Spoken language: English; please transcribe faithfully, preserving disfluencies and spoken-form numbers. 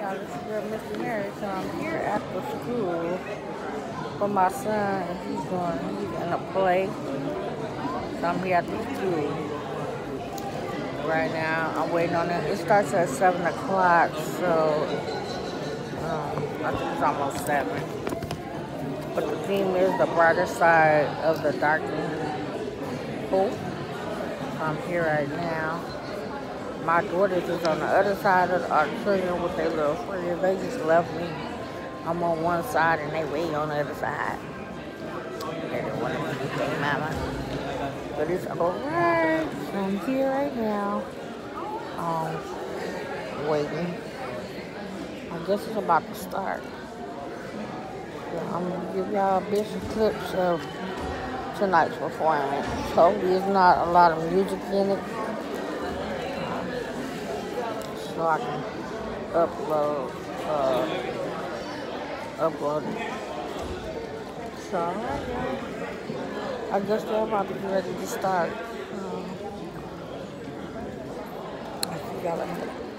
y'all, this is girl, Mister Mary. So I'm here at the school for my son, and he's going, he's in a play. So I'm here at the school right now. I'm waiting on it. It starts at seven o'clock, so um, I think it's almost seven. But the theme is the brighter side of the darkening pool. So I'm here right now. My daughters is on the other side of the auditorium with their little friends. They just left me. I'm on one side and they way on the other side. They didn't want to do anything, mama. But it's alright. So I'm here right now. Um, waiting. I guess it's about to start. So I'm gonna give y'all bits and clips of tonight's performance. Hopefully it's not a lot of music in it, so I can upload, uh, upload it. So, alright, y'all. I guess they're about to get ready to start. Um, I see y'all in a minute.